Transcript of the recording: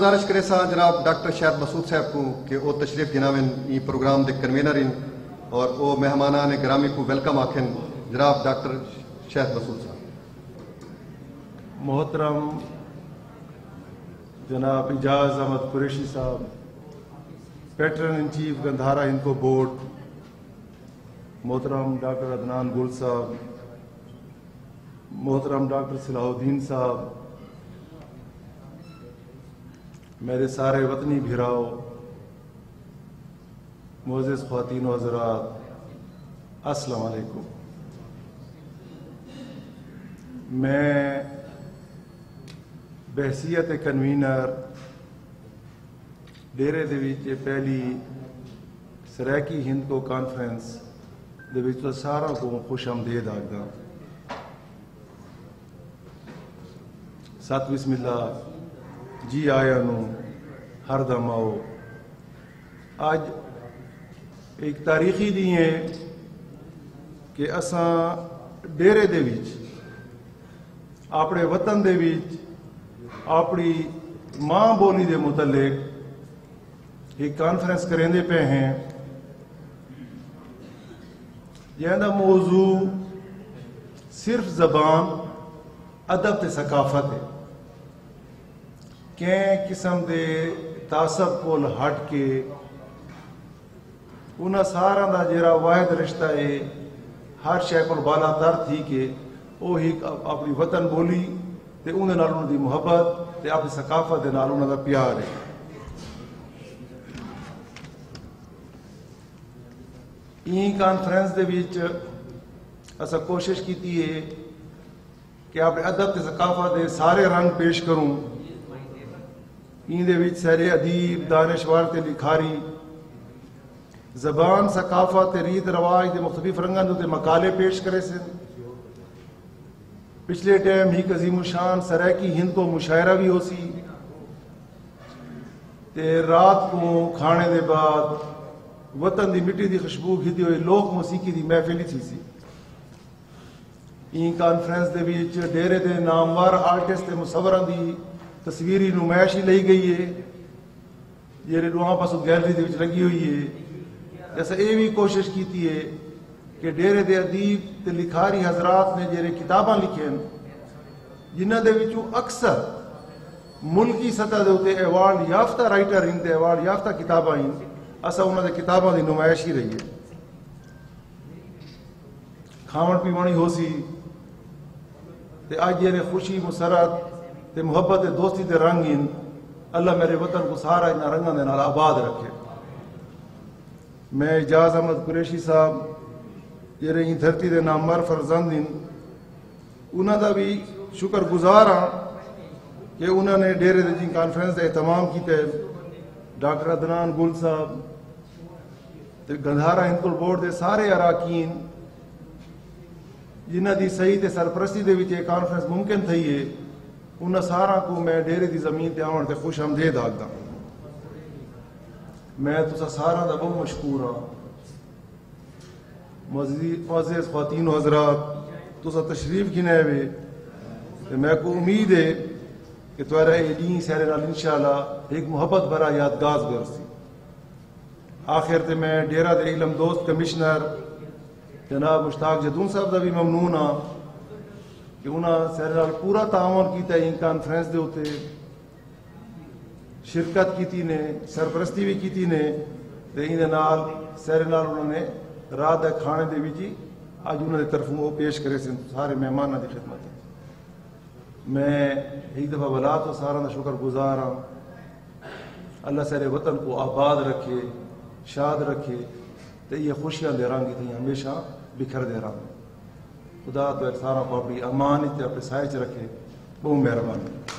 गुजारिश करे सां जनाब डॉक्टर शाहिद मसूद साहब को कि वो तशरीफ गिनावन ई प्रोग्राम के कन्वीनर इन और वो मेहमानान ग्रामी को वेलकम आखिन जनाब डॉक्टर शाहिद मसूद साहब। मोहतरम जनाब इजाज अहमद कुरैशी साहब, patron in chief Gandhara Hindko board, मोहतरम डॉक्टर अदनान गुल साहब, मोहतरम डॉक्टर सलाहुद्दीन साहब, मेरे सारे वतनी भिराओ, मोअज़्ज़िज़ ख़वातीन व हज़रात, अस्सलाम वालेकुम। मैं बहसीयत कन्वीनर डेरे दे विच पहली सरैकी हिंद को कॉन्फ्रेंस दे विच सारा को खुश आमदीद आखदा। सत बिस्मिल्लाह, जी आया नू हरदम आओ। आज एक तारीखी दी है कि असां डेरे दे विच अपने वतन दे विच अपनी मां बोली दे मुतल्लिक एक कॉन्फ्रेंस करेंदे पे हैं जैदा मौजू सिर्फ जबान अदब ते सकाफत है। कें किस्म दे तासब कोल हट के उन्हां सारा दा जेड़ा वाहिद रिश्ता है हर शै कोल बाला तर थी के वो ही अपनी वतन बोली ते उहदे नाल उन्हां दी मुहब्बत ते अपनी सकाफत दे नाल उन्हां दा प्यार है। ई कॉन्फ्रेंस दे विच असां कोशिश कीती है कि अपने अदब ते सकाफत दे सारे रंग पेश करूं। इंदे विच सैरे अदीब, दानिशवर ते लिखारी, जबान, सकाफत ते रीत रवाज दे मुख्तलिफ रंगन ते मकाले पेश करे सन। पिछले टाइम ही अजीम शान सरैकी हिंद को मुशायरा भी हो सी ते रात को खाने दे बाद वतन दी मिट्टी दी खुशबू खिदी हुई लोक मौसीकी दी महफिल थी सी। ई कॉन्फ्रेंस दे विच डेरे दे नामवर आर्टिस्ट ते मुसवरां दी तस्वीरी नुमाइश ही ली गई है जेरे दुआ पासों गैलरी दे विच लगी हुई है। जैसे ये भी कोशिश की है कि डेरे दे अदीब ते लिखारी हजरात ने जेरे किताबां लिखियां जिन्हां दे विचों अक्सर मुल्की सतह दे उते अवार्ड याफ्ता राइटर इन ते अवार्ड याफ्ता किताबां इन, असां उन्हां दे किताबां दी नुमाइश ही रही है। खावण पीवण हो सी ते अज जेरे खुशी मुसरत ते मुहब्बत ते दोस्ती ते रंग इन, अल्लाह मेरे वतन को सारा इन रंगां दे नाल आबाद रखे। मैं इजाज अहमद कुरैशी साहब जेरे ई धरती दे नामवर फरजंद इन, उन्हां दा भी शुक्रगुजार हाँ कि उन्होंने डेरे दे जी कॉन्फ्रेंस का एहतमाम किया। डॉक्टर अदनान गुल साहब ते गंधारा हिंदकुल बोर्ड के सारे अराकीन जिन्हां दी सही ते सरपरस्ती दे विच कॉन्फ्रेंस मुमकिन थी है, उन्हां सारा को मैं डेरे की जमीन ते आवन ते खुश आमदीद आखदा। मैं तुसा सारा दा बहुत मशकूर हाँ। मुअज़्ज़िज़ ख़वातीन व हज़रात, तुसा तशरीफ गिनाए वे ते मैं को उम्मीद है कि तुहारा ये ॾींहुं सारे नाल इंशाअल्लाह एक मुहब्बत भरा यादगार गुज़रसी। आखिर ते मैं डेरा दे इलम दोस्त कमिश्नर जनाब मुश्ताक जदून साहब का भी ममनून हाँ कि उन्हें सारे नाल पूरा तावन किया इन कॉन्फ्रेंस दे उत्ते शिरकत की ने, सरपरस्ती भी की ने ते इहदे नाल सारे नाल उन्होंने रात के खाने दे विच अज उन्होंने तरफों वो पेश करे सन सारे मेहमानों की खिदमत। मैं एक दफ़ा वला तो सारा का शुक्रगुजार हाँ। अल्लाह सारे वतन को आबाद रखे, शाद रखे तो ये खुशियां दे रंग थी हमेशा बिखर दे रंग। खुदा तो सारा को अपनी अमान अपने साए च रखे। बहुत मेहरबानी।